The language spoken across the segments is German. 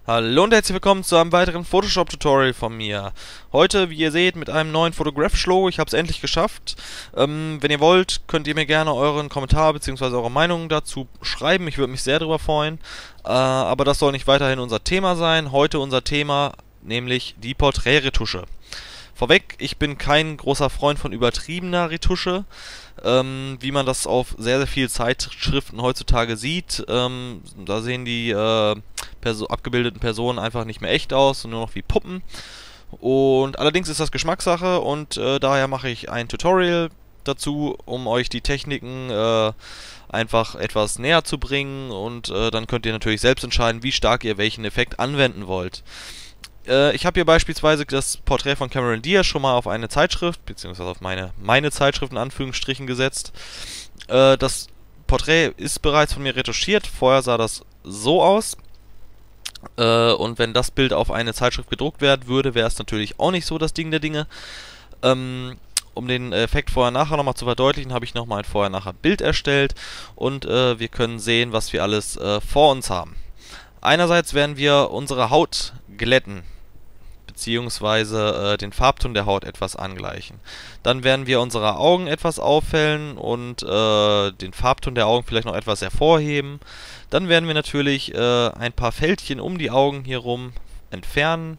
Hallo und herzlich willkommen zu einem weiteren Photoshop-Tutorial von mir. Heute, wie ihr seht, mit einem neuen Photographisch-Logo. Ich habe es endlich geschafft. Wenn ihr wollt, könnt ihr mir gerne euren Kommentar bzw. eure Meinung dazu schreiben. Ich würde mich sehr darüber freuen. Aber das soll nicht weiterhin unser Thema sein. Heute unser Thema, nämlich die Porträtretusche. Vorweg, ich bin kein großer Freund von übertriebener Retusche, wie man das auf sehr, sehr vielen Zeitschriften heutzutage sieht. Da sehen die abgebildeten Personen einfach nicht mehr echt aus und nur noch wie Puppen. Und allerdings ist das Geschmackssache und daher mache ich ein Tutorial dazu, um euch die Techniken einfach etwas näher zu bringen, und dann könnt ihr natürlich selbst entscheiden, wie stark ihr welchen Effekt anwenden wollt. Ich habe hier beispielsweise das Porträt von Cameron Diaz schon mal auf eine Zeitschrift, beziehungsweise auf meine Zeitschrift in Anführungsstrichen gesetzt. Das Porträt ist bereits von mir retuschiert, vorher sah das so aus. Und wenn das Bild auf eine Zeitschrift gedruckt werden würde, wäre es natürlich auch nicht so das Ding der Dinge. Um den Effekt Vorher-Nachher nochmal zu verdeutlichen, habe ich nochmal ein Vorher-Nachher-Bild erstellt, und wir können sehen, was wir alles vor uns haben. Einerseits werden wir unsere Haut glätten, beziehungsweise den Farbton der Haut etwas angleichen. Dann werden wir unsere Augen etwas aufhellen und den Farbton der Augen vielleicht noch etwas hervorheben. Dann werden wir natürlich ein paar Fältchen um die Augen hier rum entfernen.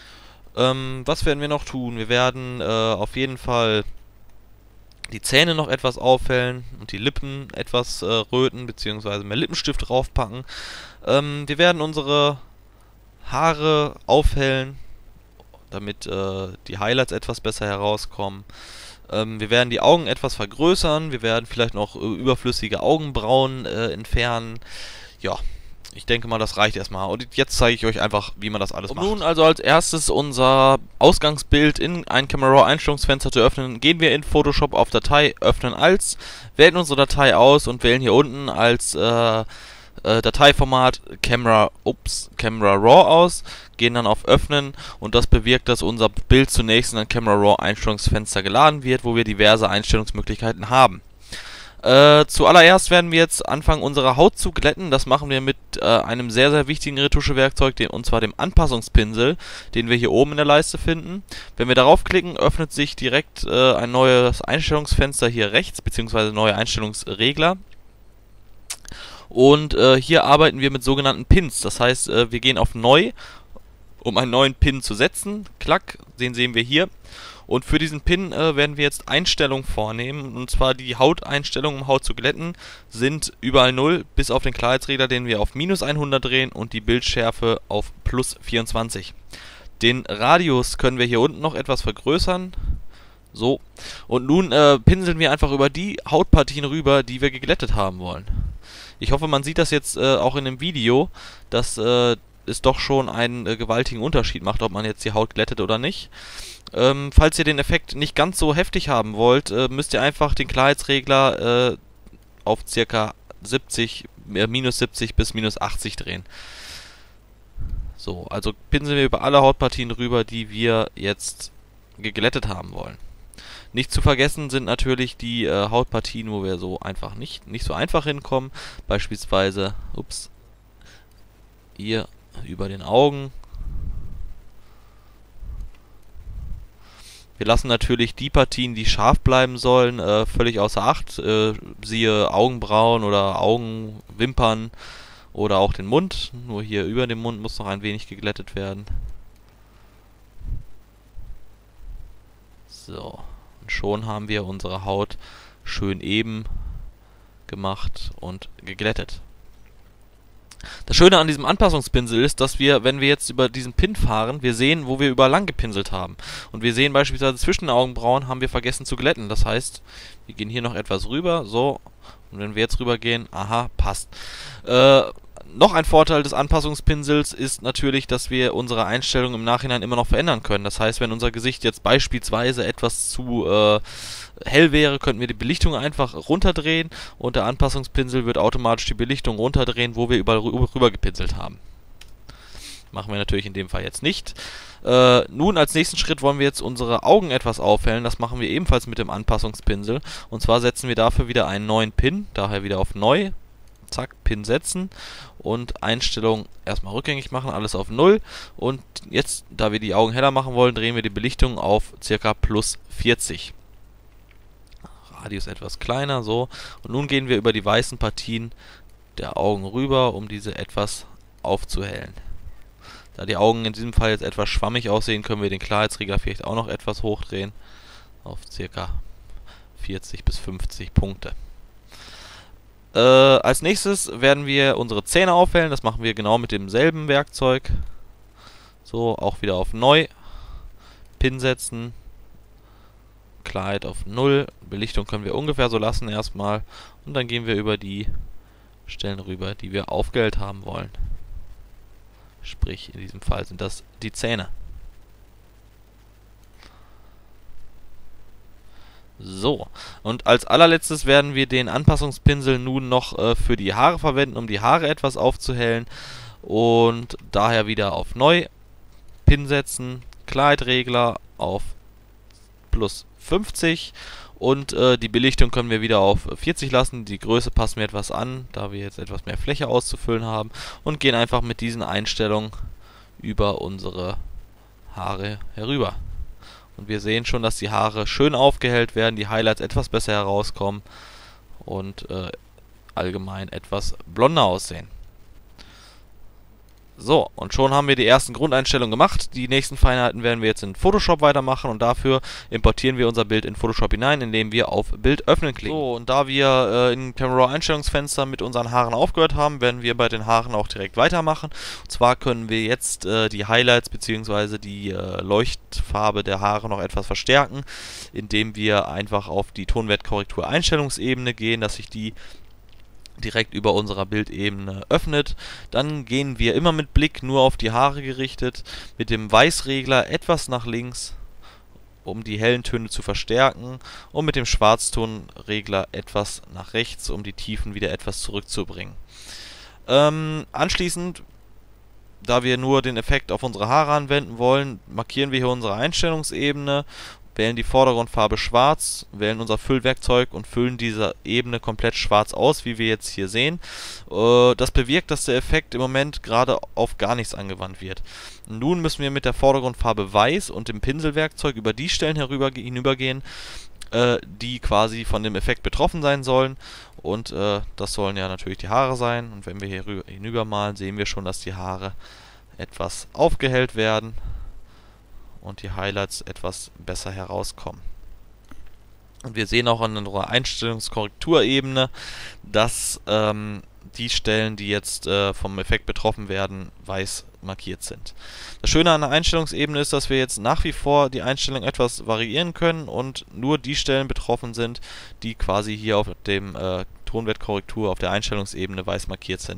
Was werden wir noch tun? Wir werden auf jeden Fall die Zähne noch etwas aufhellen und die Lippen etwas röten, beziehungsweise mehr Lippenstift draufpacken. Wir werden unsere Haare aufhellen, damit die Highlights etwas besser herauskommen. Wir werden die Augen etwas vergrößern, wir werden vielleicht noch überflüssige Augenbrauen entfernen. Ja, ich denke mal, das reicht erstmal. Und jetzt zeige ich euch einfach, wie man das alles macht. Nun also als erstes unser Ausgangsbild in ein Camera Raw Einstellungsfenster zu öffnen, gehen wir in Photoshop auf Datei, öffnen als, wählen unsere Datei aus und wählen hier unten als Dateiformat Camera Raw aus, gehen dann auf Öffnen, und das bewirkt, dass unser Bild zunächst in ein Camera Raw Einstellungsfenster geladen wird, wo wir diverse Einstellungsmöglichkeiten haben. Zuallererst werden wir jetzt anfangen, unsere Haut zu glätten. Das machen wir mit einem sehr, sehr wichtigen Retuschewerkzeug, und zwar dem Anpassungspinsel, den wir hier oben in der Leiste finden. Wenn wir darauf klicken, öffnet sich direkt ein neues Einstellungsfenster hier rechts, beziehungsweise neue Einstellungsregler. Und hier arbeiten wir mit sogenannten Pins. Das heißt, wir gehen auf Neu, um einen neuen Pin zu setzen. Klack, den sehen wir hier. Und für diesen Pin werden wir jetzt Einstellungen vornehmen. Und zwar die Hauteinstellungen, um Haut zu glätten, sind überall 0, bis auf den Klarheitsregler, den wir auf minus 100 drehen, und die Bildschärfe auf plus 24. Den Radius können wir hier unten noch etwas vergrößern. So. Und nun pinseln wir einfach über die Hautpartien rüber, die wir geglättet haben wollen. Ich hoffe, man sieht das jetzt auch in dem Video, dass es doch schon einen gewaltigen Unterschied macht, ob man jetzt die Haut glättet oder nicht. Falls ihr den Effekt nicht ganz so heftig haben wollt, müsst ihr einfach den Klarheitsregler auf ca. 70, minus 70 bis minus 80 drehen. So, also pinseln wir über alle Hautpartien rüber, die wir jetzt geglättet haben wollen. Nicht zu vergessen sind natürlich die Hautpartien, wo wir so einfach nicht so einfach hinkommen. Beispielsweise, hier über den Augen. Wir lassen natürlich die Partien, die scharf bleiben sollen, völlig außer Acht. Siehe Augenbrauen oder Augenwimpern oder auch den Mund. Nur hier über dem Mund muss noch ein wenig geglättet werden. So. Und schon haben wir unsere Haut schön eben gemacht und geglättet. Das Schöne an diesem Anpassungspinsel ist, dass wir, wenn wir jetzt über diesen Pin fahren, wir sehen, wo wir überall lang gepinselt haben. Und wir sehen beispielsweise zwischen den Augenbrauen haben wir vergessen zu glätten. Das heißt, wir gehen hier noch etwas rüber, so. Und wenn wir jetzt rüber gehen, aha, passt. Noch ein Vorteil des Anpassungspinsels ist natürlich, dass wir unsere Einstellungen im Nachhinein immer noch verändern können. Das heißt, wenn unser Gesicht jetzt beispielsweise etwas zu hell wäre, könnten wir die Belichtung einfach runterdrehen, und der Anpassungspinsel wird automatisch die Belichtung runterdrehen, wo wir überall rüber gepinselt haben. Machen wir natürlich in dem Fall jetzt nicht. Nun als nächsten Schritt wollen wir jetzt unsere Augen etwas aufhellen. Das machen wir ebenfalls mit dem Anpassungspinsel. Und zwar setzen wir dafür wieder einen neuen Pin, daher wieder auf Neu. Zack, Pin setzen und Einstellung erstmal rückgängig machen, alles auf 0. Und jetzt, da wir die Augen heller machen wollen, drehen wir die Belichtung auf ca. plus 40. Radius etwas kleiner, so. Und nun gehen wir über die weißen Partien der Augen rüber, um diese etwas aufzuhellen. Da die Augen in diesem Fall jetzt etwas schwammig aussehen, können wir den Klarheitsregler vielleicht auch noch etwas hochdrehen auf ca. 40 bis 50 Punkte. Als nächstes werden wir unsere Zähne aufhellen. Das machen wir genau mit demselben Werkzeug. So, auch wieder auf Neu. Pin setzen. Klarheit auf 0. Belichtung können wir ungefähr so lassen erstmal. Und dann gehen wir über die Stellen rüber, die wir aufgehellt haben wollen. Sprich, in diesem Fall sind das die Zähne. So, und als allerletztes werden wir den Anpassungspinsel nun noch für die Haare verwenden, um die Haare etwas aufzuhellen. Und daher wieder auf Neu, Pin setzen, Klarheitregler auf plus 50 und die Belichtung können wir wieder auf 40 lassen. Die Größe passen wir etwas an, da wir jetzt etwas mehr Fläche auszufüllen haben und gehen einfach mit diesen Einstellungen über unsere Haare herüber. Und wir sehen schon, dass die Haare schön aufgehellt werden, die Highlights etwas besser herauskommen und allgemein etwas blonder aussehen. So, und schon haben wir die ersten Grundeinstellungen gemacht. Die nächsten Feinheiten werden wir jetzt in Photoshop weitermachen und dafür importieren wir unser Bild in Photoshop hinein, indem wir auf Bild öffnen klicken. So, und da wir in Camera Raw Einstellungsfenster mit unseren Haaren aufgehört haben, werden wir bei den Haaren auch direkt weitermachen. Und zwar können wir jetzt die Highlights bzw. die Leuchtfarbe der Haare noch etwas verstärken, indem wir einfach auf die Tonwertkorrektur Einstellungsebene gehen, dass sich die direkt über unserer Bildebene öffnet. Dann gehen wir immer mit Blick nur auf die Haare gerichtet, mit dem Weißregler etwas nach links, um die hellen Töne zu verstärken, und mit dem Schwarztonregler etwas nach rechts, um die Tiefen wieder etwas zurückzubringen. Anschließend, da wir nur den Effekt auf unsere Haare anwenden wollen, markieren wir hier unsere Einstellungsebene, wählen die Vordergrundfarbe schwarz, wählen unser Füllwerkzeug und füllen diese Ebene komplett schwarz aus, wie wir jetzt hier sehen. Das bewirkt, dass der Effekt im Moment gerade auf gar nichts angewandt wird. Nun müssen wir mit der Vordergrundfarbe weiß und dem Pinselwerkzeug über die Stellen hinübergehen, die quasi von dem Effekt betroffen sein sollen. Und das sollen ja natürlich die Haare sein. Und wenn wir hier hinüber malen, sehen wir schon, dass die Haare etwas aufgehellt werden und die Highlights etwas besser herauskommen. Und wir sehen auch an unserer Einstellungskorrekturebene, dass die Stellen, die jetzt vom Effekt betroffen werden, weiß markiert sind. Das Schöne an der Einstellungsebene ist, dass wir jetzt nach wie vor die Einstellung etwas variieren können und nur die Stellen betroffen sind, die quasi hier auf dem Tonwertkorrektur auf der Einstellungsebene weiß markiert sind.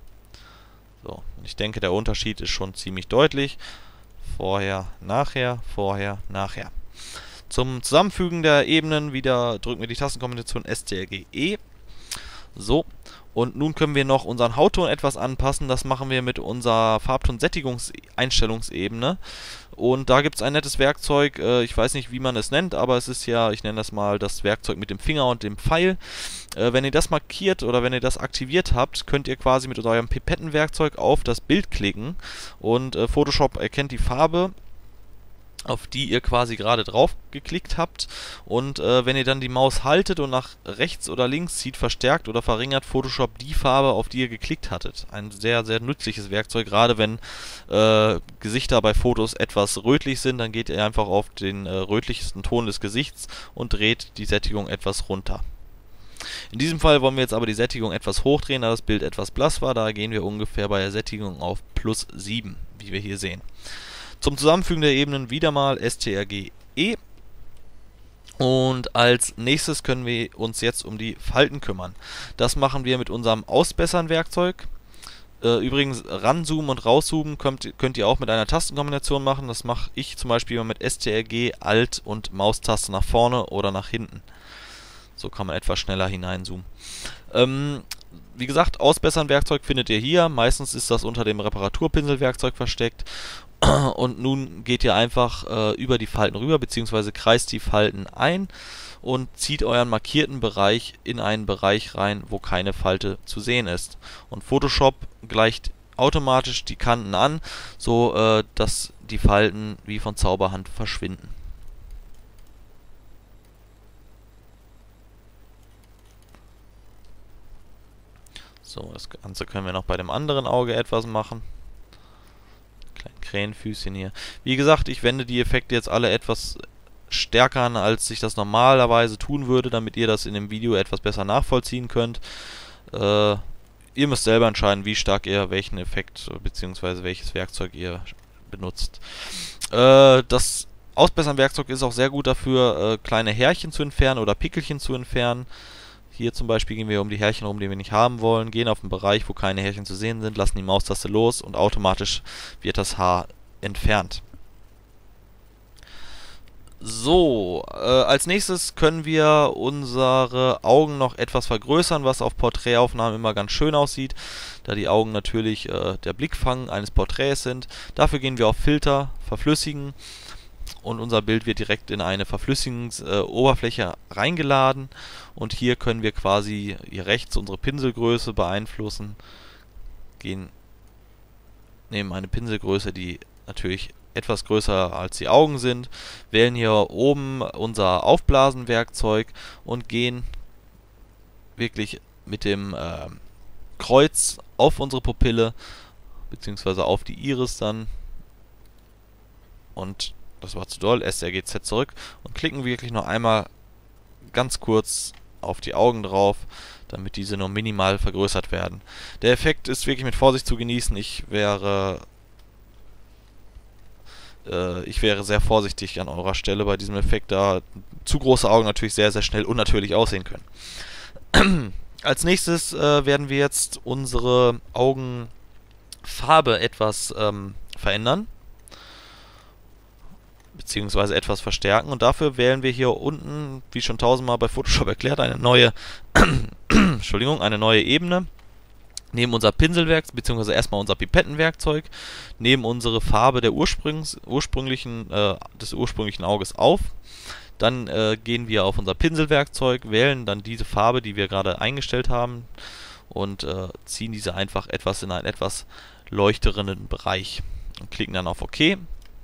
So, und ich denke, der Unterschied ist schon ziemlich deutlich. Vorher, nachher, vorher, nachher. Zum Zusammenfügen der Ebenen wieder drücken wir die Tastenkombination STRG-E. So, und nun können wir noch unseren Hautton etwas anpassen. Das machen wir mit unserer Farbton-Sättigungseinstellungsebene. Und da gibt es ein nettes Werkzeug, ich weiß nicht, wie man es nennt, aber es ist ja, ich nenne das mal das Werkzeug mit dem Finger und dem Pfeil. Wenn ihr das markiert oder wenn ihr das aktiviert habt, könnt ihr quasi mit eurem Pipettenwerkzeug auf das Bild klicken und Photoshop erkennt die Farbe, auf die ihr quasi gerade drauf geklickt habt, und wenn ihr dann die Maus haltet und nach rechts oder links zieht, verstärkt oder verringert Photoshop die Farbe, auf die ihr geklickt hattet. Ein sehr, sehr nützliches Werkzeug, gerade wenn Gesichter bei Fotos etwas rötlich sind, dann geht ihr einfach auf den rötlichsten Ton des Gesichts und dreht die Sättigung etwas runter. In diesem Fall wollen wir jetzt aber die Sättigung etwas hochdrehen, da das Bild etwas blass war, da gehen wir ungefähr bei der Sättigung auf plus 7, wie wir hier sehen. Zum Zusammenfügen der Ebenen wieder mal STRG-E. Und als nächstes können wir uns jetzt um die Falten kümmern. Das machen wir mit unserem Ausbessern-Werkzeug. Übrigens, ranzoomen und rauszoomen könnt ihr auch mit einer Tastenkombination machen. Das mache ich zum Beispiel immer mit STRG, Alt und Maustaste nach vorne oder nach hinten. So kann man etwas schneller hineinzoomen. Wie gesagt, Ausbessern-Werkzeug findet ihr hier. Meistens ist das unter dem Reparaturpinselwerkzeug versteckt. Und nun geht ihr einfach über die Falten rüber, beziehungsweise kreist die Falten ein und zieht euren markierten Bereich in einen Bereich rein, wo keine Falte zu sehen ist. Und Photoshop gleicht automatisch die Kanten an, so dass die Falten wie von Zauberhand verschwinden. So, das Ganze können wir noch bei dem anderen Auge etwas machen. Kleinen Krähenfüßchen hier. Wie gesagt, ich wende die Effekte jetzt alle etwas stärker an, als ich das normalerweise tun würde, damit ihr das in dem Video etwas besser nachvollziehen könnt. Ihr müsst selber entscheiden, wie stark ihr welchen Effekt bzw. welches Werkzeug ihr benutzt. Das Ausbessern-Werkzeug ist auch sehr gut dafür, kleine Härchen zu entfernen oder Pickelchen zu entfernen. Hier zum Beispiel gehen wir um die Härchen rum, die wir nicht haben wollen, gehen auf einen Bereich, wo keine Härchen zu sehen sind, lassen die Maustaste los und automatisch wird das Haar entfernt. So, als nächstes können wir unsere Augen noch etwas vergrößern, was auf Porträtaufnahmen immer ganz schön aussieht, da die Augen natürlich der Blickfang eines Porträts sind. Dafür gehen wir auf Filter, Verflüssigen und unser Bild wird direkt in eine Verflüssigungsoberfläche reingeladen und hier können wir quasi hier rechts unsere Pinselgröße beeinflussen, nehmen eine Pinselgröße, die natürlich etwas größer als die Augen sind, wählen hier oben unser Aufblasenwerkzeug und gehen wirklich mit dem Kreuz auf unsere Pupille beziehungsweise auf die Iris dann und das war zu doll, STRG-Z zurück und klicken wirklich noch einmal ganz kurz auf die Augen drauf, damit diese nur minimal vergrößert werden. Der Effekt ist wirklich mit Vorsicht zu genießen. Ich wäre sehr vorsichtig an eurer Stelle bei diesem Effekt, da zu große Augen natürlich sehr, sehr schnell unnatürlich aussehen können. Als nächstes werden wir jetzt unsere Augenfarbe etwas verändern, beziehungsweise etwas verstärken. Und dafür wählen wir hier unten, wie schon tausendmal bei Photoshop erklärt, eine neue Entschuldigung, eine neue Ebene. Nehmen unser Pinselwerk, beziehungsweise erstmal unser Pipettenwerkzeug, nehmen unsere Farbe des ursprünglichen Auges auf. Dann gehen wir auf unser Pinselwerkzeug, wählen dann diese Farbe, die wir gerade eingestellt haben und ziehen diese einfach etwas in einen etwas leuchteren Bereich und klicken dann auf OK.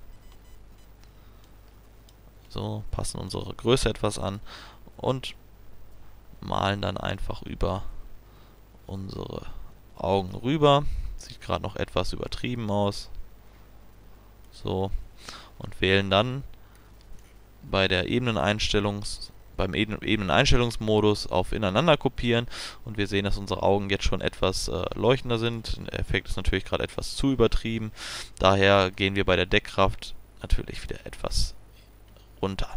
So, passen unsere Größe etwas an und malen dann einfach über unsere Augen rüber. Sieht gerade noch etwas übertrieben aus. So, und wählen dann beim Ebeneneinstellungsmodus auf Ineinander kopieren und wir sehen, dass unsere Augen jetzt schon etwas leuchtender sind. Der Effekt ist natürlich gerade etwas zu übertrieben. Daher gehen wir bei der Deckkraft natürlich wieder etwas runter.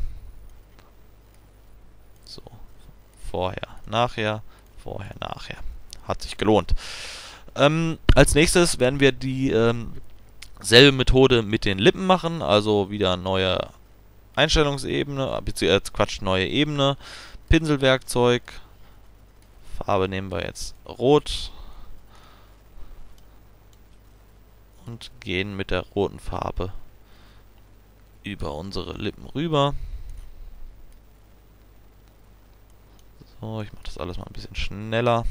So, vorher, nachher, vorher, nachher. Hat sich gelohnt. Als nächstes werden wir die selbe Methode mit den Lippen machen, also wieder neue Einstellungsebene, beziehungsweise neue Ebene, Pinselwerkzeug, Farbe nehmen wir jetzt Rot und gehen mit der roten Farbe über unsere Lippen rüber. So, ich mache das alles mal ein bisschen schneller.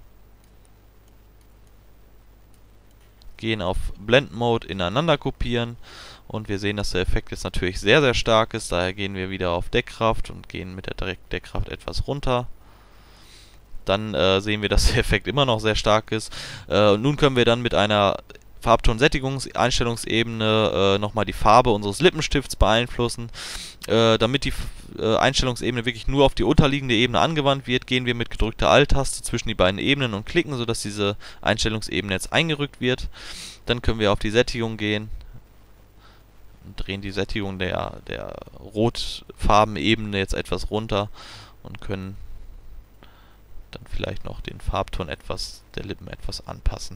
Gehen auf Blend Mode, ineinander kopieren und wir sehen, dass der Effekt jetzt natürlich sehr, sehr stark ist. Daher gehen wir wieder auf Deckkraft und gehen mit der Deckkraft etwas runter. Dann sehen wir, dass der Effekt immer noch sehr stark ist. Und nun können wir dann mit einer Farbton-Sättigungs-Einstellungsebene nochmal die Farbe unseres Lippenstifts beeinflussen. Damit die Einstellungsebene wirklich nur auf die unterliegende Ebene angewandt wird, gehen wir mit gedrückter Alt-Taste zwischen die beiden Ebenen und klicken, sodass diese Einstellungsebene jetzt eingerückt wird. Dann können wir auf die Sättigung gehen und drehen die Sättigung der Rotfarbenebene jetzt etwas runter und können dann vielleicht noch den Farbton der Lippen etwas anpassen.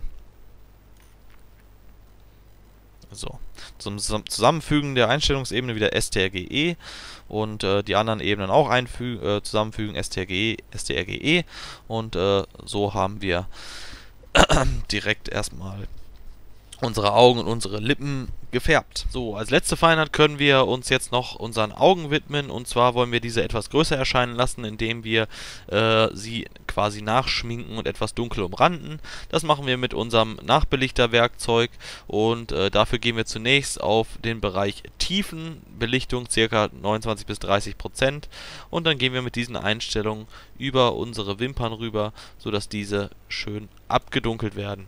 So, zum Zusammenfügen der Einstellungsebene wieder STRG-E und die anderen Ebenen auch zusammenfügen, STRG-E und so haben wir direkt erstmal unsere Augen und unsere Lippen gefärbt. So, als letzte Feinheit können wir uns jetzt noch unseren Augen widmen, und zwar wollen wir diese etwas größer erscheinen lassen, indem wir sie quasi nachschminken und etwas dunkel umranden. Das machen wir mit unserem Nachbelichterwerkzeug, und dafür gehen wir zunächst auf den Bereich Tiefenbelichtung, ca. 29 bis 30%, und dann gehen wir mit diesen Einstellungen über unsere Wimpern rüber, sodass diese schön abgedunkelt werden.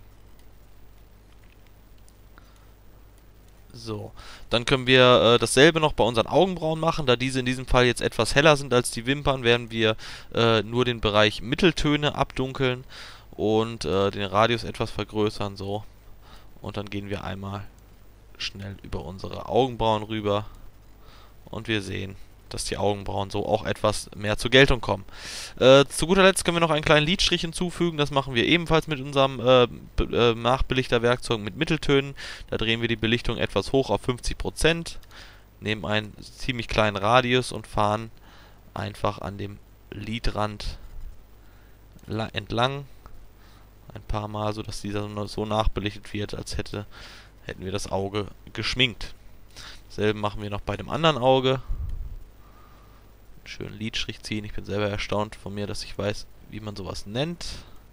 So, dann können wir dasselbe noch bei unseren Augenbrauen machen. Da diese in diesem Fall jetzt etwas heller sind als die Wimpern, werden wir nur den Bereich Mitteltöne abdunkeln und den Radius etwas vergrößern, so. Und dann gehen wir einmal schnell über unsere Augenbrauen rüber und wir sehen, dass die Augenbrauen so auch etwas mehr zur Geltung kommen. Zu guter Letzt können wir noch einen kleinen Lidstrich hinzufügen. Das machen wir ebenfalls mit unserem Nachbelichterwerkzeug mit Mitteltönen. Da drehen wir die Belichtung etwas hoch auf 50%, nehmen einen ziemlich kleinen Radius und fahren einfach an dem Lidrand entlang ein paar Mal, sodass dieser so nachbelichtet wird, als hätten wir das Auge geschminkt. Dasselbe machen wir noch bei dem anderen Auge. Schönen Lidstrich ziehen. Ich bin selber erstaunt von mir, dass ich weiß, wie man sowas nennt.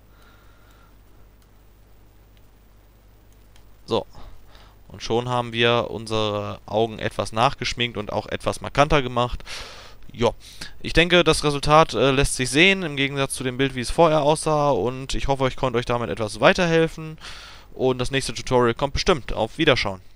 So. Und schon haben wir unsere Augen etwas nachgeschminkt und auch etwas markanter gemacht. Ja, ich denke, das Resultat lässt sich sehen, im Gegensatz zu dem Bild, wie es vorher aussah. Und ich hoffe, ich konnte euch damit etwas weiterhelfen. Und das nächste Tutorial kommt bestimmt. Auf Wiederschauen.